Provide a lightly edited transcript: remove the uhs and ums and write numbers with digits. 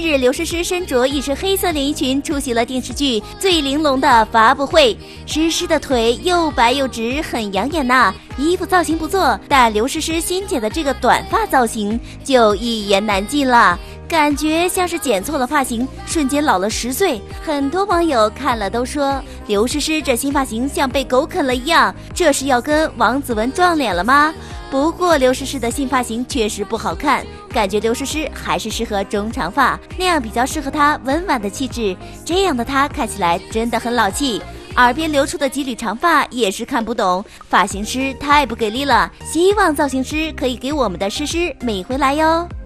日，刘诗诗身着一身黑色连衣裙出席了电视剧《最玲珑》的发布会。诗诗的腿又白又直，很养眼呐。衣服造型不错，但刘诗诗新剪的这个短发造型就一言难尽了，感觉像是剪错了发型，瞬间老了10岁。很多网友看了都说，刘诗诗这新发型像被狗啃了一样，这是要跟王子文撞脸了吗？不过刘诗诗的新发型确实不好看，感觉刘诗诗还是适合中长发，那样比较适合她温婉的气质，这样的她看起来真的很老气。耳边流出的几缕长发也是看不懂，发型师太不给力了，希望造型师可以给我们的诗诗美回来哟。